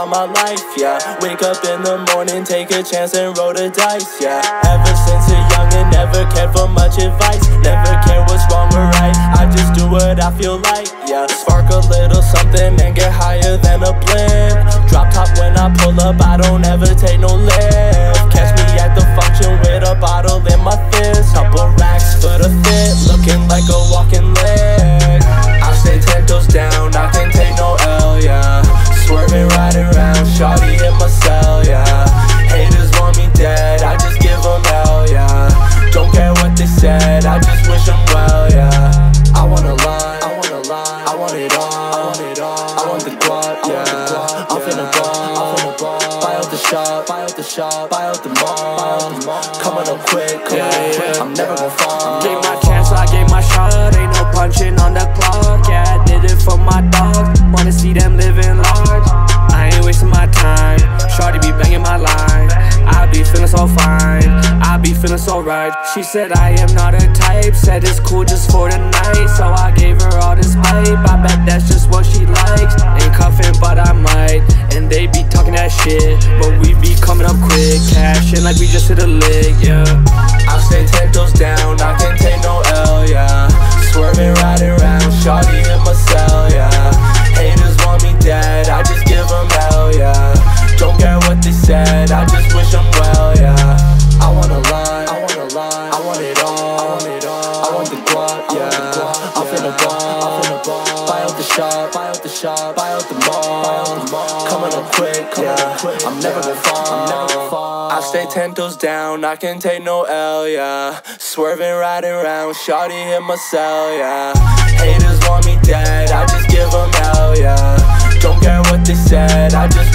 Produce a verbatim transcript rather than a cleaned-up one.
my life, yeah. Wake up in the morning, take a chance and roll the dice, yeah. Ever since a youngin', never cared for much advice. Never care what's wrong or right, I just do what I feel like, yeah. Spark a little something and get higher than a blimp. Drop top when I pull up, I don't ever take no lift. Catch me at the function with a bottle in my fist. Couple racks for the fit, looking like a walking leg. I stay ten toes down, I can't take no L, yeah. Swerving right around, shawty hit my cell, yeah. Haters want me dead, I just give them hell, yeah. Don't care what they said, I just wish them well, yeah. I want a line, I want a line, I want it all, I want it all. I want the guap, yeah. I'm finna ball, I'm finna ball. Buy out the shop, buy out the shop, buy out the mall. Coming up quick, coming up quick, I'm never gon' fall. Gave my chance, so I gave my shot. Ain't no punching on the clock. Yeah, I did it for my dogs. Wanna see them living large. I ain't wasting my time. Shawty be banging my line. I be feeling so fine, I be feeling so right. She said I am not a type, said it's cool just for the night. So I gave her all this hype, I bet that's just what she likes. Ain't cuffing but I might, and they be talking that shit, but we be coming up quick, cashing like we just hit a lick, yeah. I stay ten toes down, I can't take no L, yeah. Swerving right around, shawty in my cell, yeah. Haters want me dead, I just give them hell, yeah. Don't care what they said, I just wish them well, yeah. I want a line, I want a line, I want it all, I want it all. I want the guap, yeah. I'm finna ball, I'm finna ball. Buy out the shop, buy out the shop, buy out the mall. Coming up quick, coming up quick, I'm never gon' fall, I'm never gon' fall. I stay ten toes down, I can't take no L, yeah. Swerving right around, shawty hit my cell, yeah. Haters want me dead, I just give them hell, yeah. Don't care what they said, I just